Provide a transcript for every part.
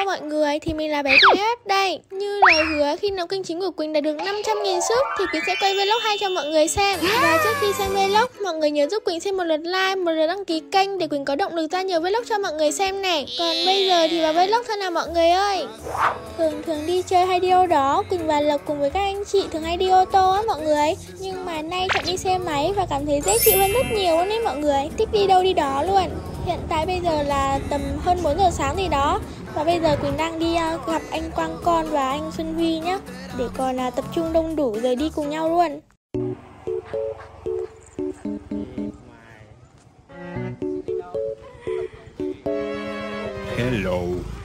mọi người, thì mình là bé Quỳnh FF đây. Như lời hứa, khi nào kênh chính của Quỳnh đạt được 500.000 sub thì Quỳnh sẽ quay vlog hay cho mọi người xem. Và trước khi xem vlog, mọi người nhớ giúp Quỳnh xem một lượt like, một lượt đăng ký kênh để Quỳnh có động lực ra nhiều vlog cho mọi người xem này. Còn bây giờ thì vào vlog thôi nào mọi người ơi. Thường đi chơi hay đi đâu đó, Quỳnh và Lộc cùng với các anh chị thường hay đi ô tô á mọi người. Nhưng mà nay chọn đi xe máy và cảm thấy dễ chịu hơn rất nhiều luôn đấy mọi người. Thích đi đâu đi đó luôn. Hiện tại bây giờ là tầm hơn 4 giờ sáng gì đó. Và bây giờ Quỳnh đang đi gặp anh Quang Con và anh Xuân Huy nhá. Để còn tập trung đông đủ rồi đi cùng nhau luôn. Hello.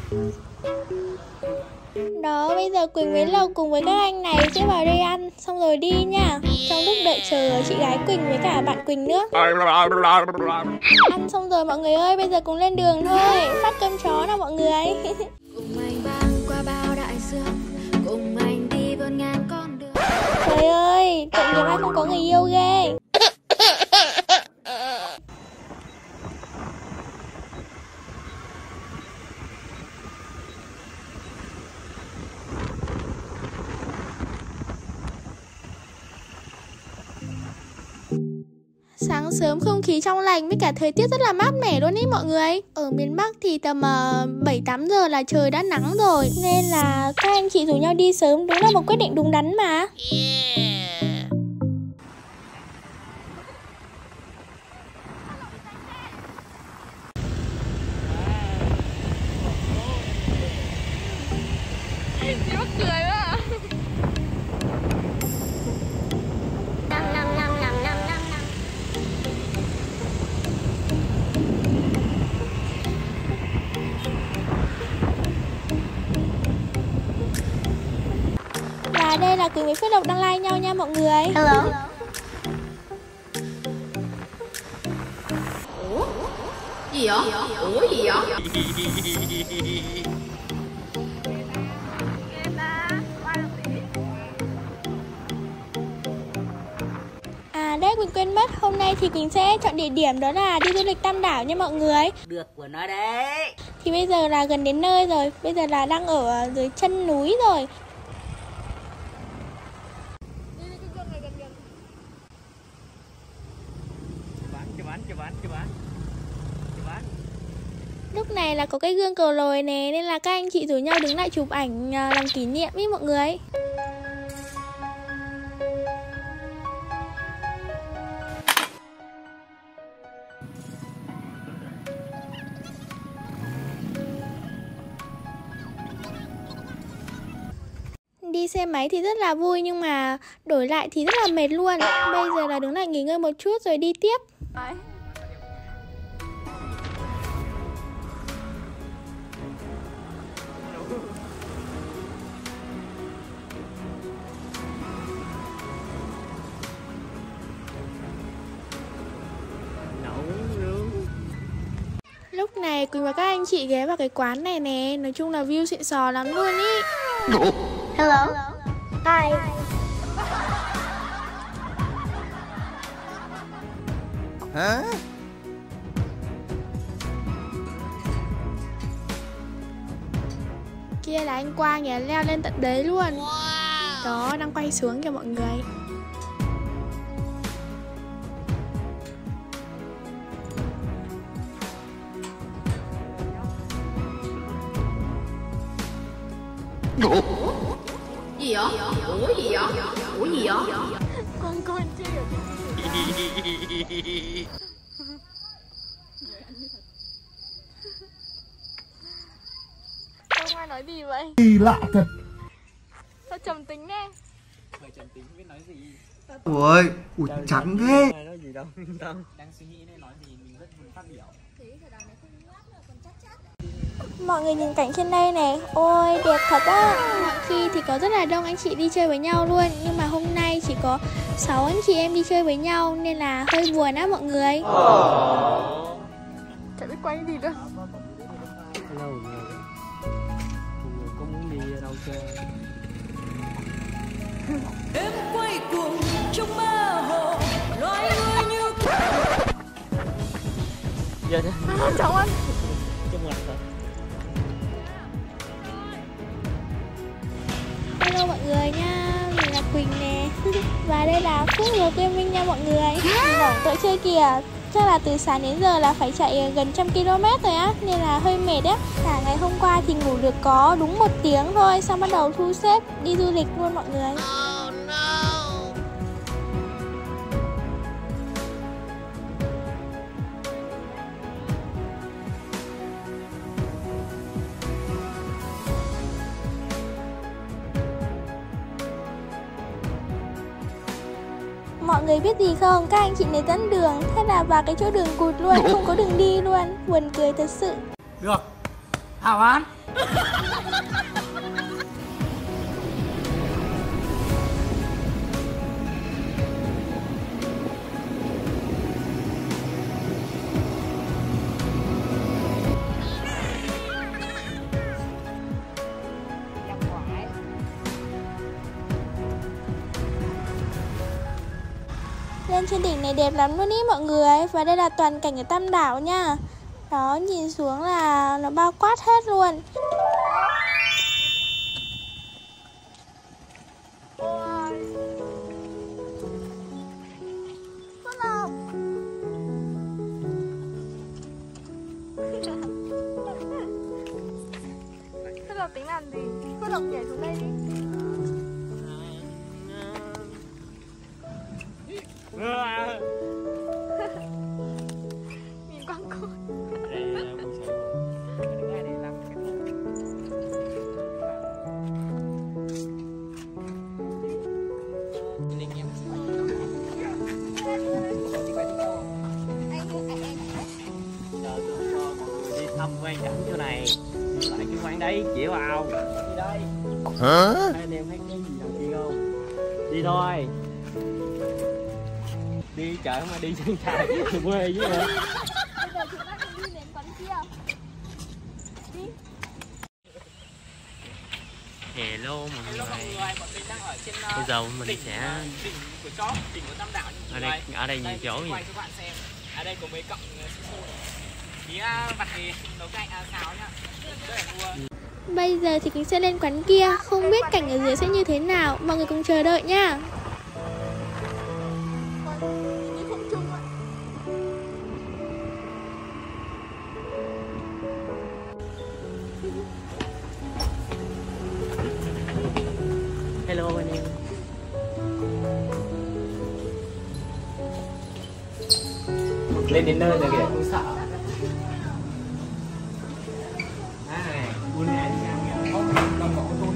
Đó, bây giờ Quỳnh với Lộc cùng với các anh này sẽ vào đây ăn, xong rồi đi nha. Trong lúc đợi chờ chị gái Quỳnh với cả bạn Quỳnh nữa. Ăn xong rồi mọi người ơi, bây giờ cùng lên đường thôi. Phát cơm chó nào mọi người. Cùng anh băng qua bao đại dương, cùng anh đi vượt ngàn con đường. Trời ơi, tội nghiệp ai không có người yêu ghê. Sáng sớm không khí trong lành với cả thời tiết rất là mát mẻ luôn ý mọi người. Ở miền Bắc thì tầm 7-8 giờ là trời đã nắng rồi. Nên là các anh chị rủ nhau đi sớm đúng là một quyết định đúng đắn mà. Chị mắc cười quá. Và đây là Quỳnh với Phước Lộc đang like nhau nha mọi người. Hello. Ủa? Gì vậy? Ủa gì vậy? À đấy, Quỳnh quên mất, hôm nay thì Quỳnh sẽ chọn địa điểm đó là đi du lịch Tam Đảo nha mọi người. Được của nó đấy. Thì bây giờ là gần đến nơi rồi, bây giờ là đang ở dưới chân núi rồi. Lúc này là có cái gương cầu lồi nè, nên là các anh chị rủ nhau đứng lại chụp ảnh làm kỷ niệm ý mọi người. Đi xe máy thì rất là vui nhưng mà đổi lại thì rất là mệt luôn. Bây giờ là đứng lại nghỉ ngơi một chút rồi đi tiếp. Lúc này Quỳnh và các anh chị ghé vào cái quán này nè. Nói chung là view xịn sò lắm luôn ý. Hello. Hi. Hả? Kia là anh Quang nhỉ, leo lên tận đấy luôn. Đó, đang quay xuống kìa mọi người. Gì vậy? Ủa gì vậy? Ủa gì vậy? Con chưa được. Không ai nói gì vậy? Kỳ lạ thật. Sao trầm tính nghe? Phải trầm tính biết nói gì. Ui, trắng thế. Nói gì đâu. Đang suy nghĩ nên nói gì mình rất muốn phát biểu. Mọi người nhìn cảnh trên đây này. Ôi đẹp thật á. Mọi khi thì có rất là đông anh chị đi chơi với nhau luôn. Nhưng mà hôm nay chỉ có 6 anh chị em đi chơi với nhau nên là hơi buồn á mọi người. Chả biết quay gì nữa. Lâu rồi. Mọi người có muốn đi đâu chơi? Em quay cuồng trong mơ hồ, loài người như Dạ chứ. Cháu ăn. Trong mặt thật. Hello mọi người nha, mình là Quỳnh nè. Và đây là Phước Lộc Gaming nha mọi người. Bỏng tựa chơi kìa. Chắc là từ sáng đến giờ là phải chạy gần 100 km rồi á, nên là hơi mệt á. Cả ngày hôm qua thì ngủ được có đúng 1 tiếng thôi, xong bắt đầu thu xếp đi du lịch luôn mọi người. Mọi người biết gì không, các anh chị này dẫn đường, thế là vào cái chỗ đường cụt luôn, không có đường đi luôn, buồn cười thật sự. Được, hào án. Lên trên đỉnh này đẹp lắm luôn ý mọi người. Và đây là toàn cảnh ở Tam Đảo nha. Đó, nhìn xuống là nó bao quát hết luôn. Phước Lộc tính làm gì? Phước Lộc nhảy xuống đây đi. Nhìn quăng côn. Đi thăm quan cảnh chỗ này, đi lại cái quán đấy, chĩa vào. Đi đây. Hả? Hai anh em thấy cái gì đằng kia không? Đi thôi. Đi chợ mà đi chân trời quê chứ hả? Bây giờ chúng ta cùng đi đến quán kia. Đi. Hello mọi người. Bây giờ mình sẽ đỉnh của Tam Đảo ở đây nhiều chỗ gì. Quay cho bạn xem. Ở đây có mấy cọng tí vặt thì nấu canh xào nhá. Rất là mua. Bây giờ thì Quỳnh sẽ lên quán kia. Không biết cảnh ở dưới sẽ như thế nào, mọi người cùng chờ đợi nha. Hello anh em. Lên đến nơi rồi kìa, không sợ. Này, buôn này đi ngang không, đồng bộ thôi.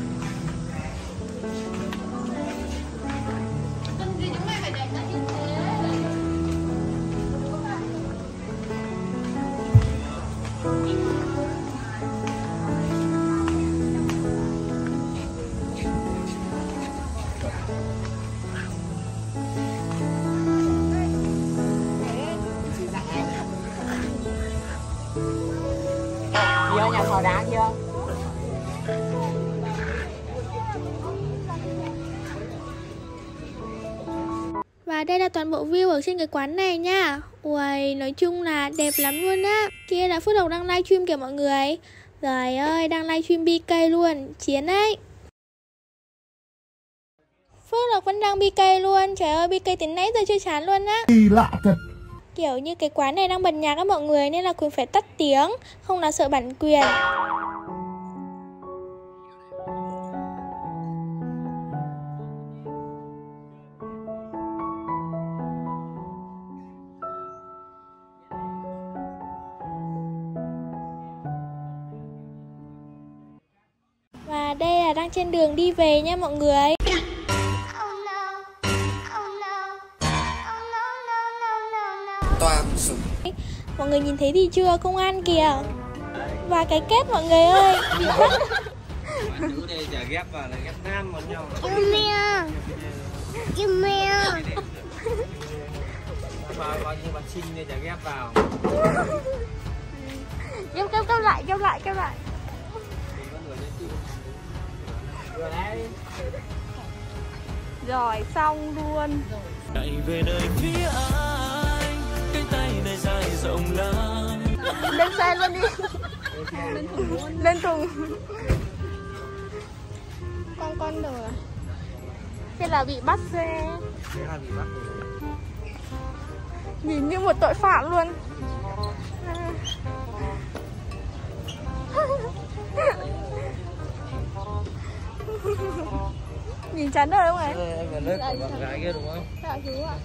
Chưa nhà thò đá chưa? Và đây là toàn bộ view ở trên cái quán này nha. Ui, nói chung là đẹp lắm luôn á. Kia là Phước Lộc đang livestream kìa mọi người. Trời ơi, đang livestream BK luôn, chiến đấy. Phước Lộc vẫn đang BK luôn. Trời ơi, BK từ nãy giờ chưa chán luôn á. Kỳ lạ thật. Kiểu như cái quán này đang bật nhạc các mọi người, nên là Quỳnh phải tắt tiếng, không là sợ bản quyền. Và đây là đang trên đường đi về nha mọi người. Toàn súng. Mọi người nhìn thấy gì chưa? Công an kìa. Và cái kết mọi người ơi. Đứa đây chả ghép vào là ghép nam vào nhau. Bao nhiêu bạn xinh đây chả ghép vào. Kêu lại. Rồi xong luôn. Chạy về nơi phía anh, cái tay này dài rộng lắm. Lên xe luôn đi. Lên thùng. Con đồ à? Thế là bị bắt xe. Thế là bị bắt rồi. Nhìn như một tội phạm luôn. Nhìn chán đời không ấy? Em là lớp của bạn gái kia đúng không? Dạ chú ạ.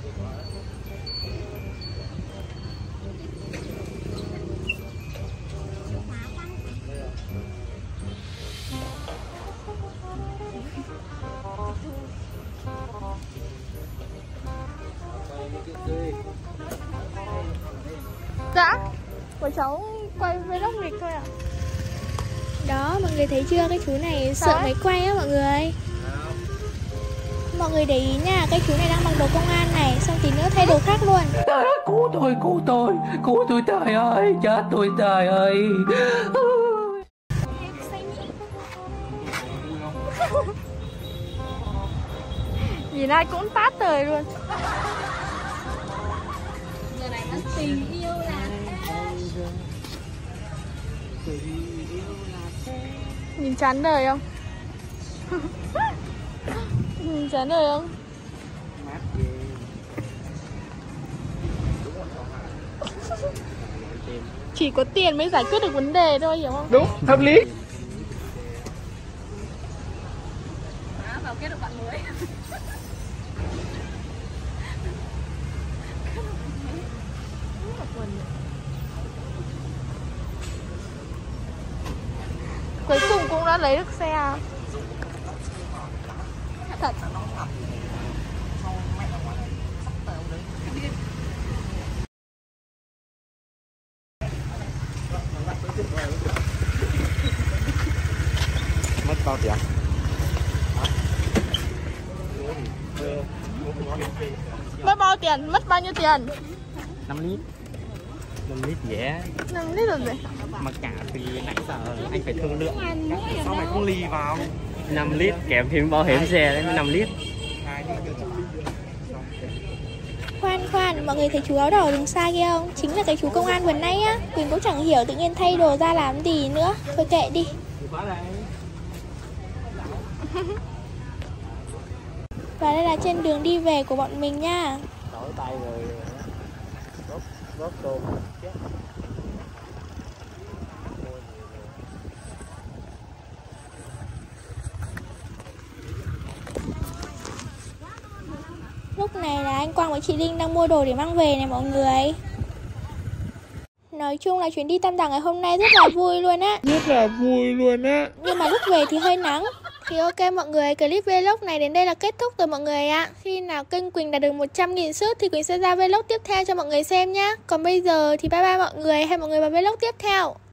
Dạ. Của cháu quay vlog nghịch thôi ạ. Đó, mọi người thấy chưa? Cái chú này sợ Sao máy quay á mọi người. Mọi người để ý nha, cái chú này đang mặc đồ công an này, xong tí nữa thay đồ khác luôn. Trời ơi, cứu tôi trời ơi, chết tôi trời ơi. Nhìn ai cũng tát đời luôn. Giờ này nó tình yêu là Nhìn chán đời không? Nhìn chán đời không? Chỉ có tiền mới giải quyết được vấn đề thôi, hiểu không? Đúng, hợp lý. Vào kết được bạn mới. Cuối cùng cũng đã lấy được xe. Thật. Mất bao tiền? Mất bao tiền? Mất bao nhiêu tiền? 5 lít. 5 lít dễ. 5 lít rồi gì? Mà cả thì nãy giờ anh phải thương lượng. Sao mày không lì vào? 5 lít kèm thêm bảo hiểm xe đấy mới 5 lít. Khoan, mọi người thấy chú áo đỏ ở đằng xa kia không? Chính là cái chú công an vừa nãy á. Quỳnh cũng chẳng hiểu tự nhiên thay đồ ra làm gì nữa. Thôi kệ đi. Và đây là trên đường đi về của bọn mình nha. Đổi tay rồi. Rốt đồ. Lúc này là anh Quang với chị Linh đang mua đồ để mang về này mọi người. Nói chung là chuyến đi Tam Đảo ngày hôm nay rất là vui luôn á. Nhưng mà lúc về thì hơi nắng. Thì ok mọi người, clip vlog này đến đây là kết thúc rồi mọi người ạ. Khi nào kênh Quỳnh đạt được 100.000 sub thì Quỳnh sẽ ra vlog tiếp theo cho mọi người xem nhá. Còn bây giờ thì bye bye mọi người, hẹn mọi người vào vlog tiếp theo.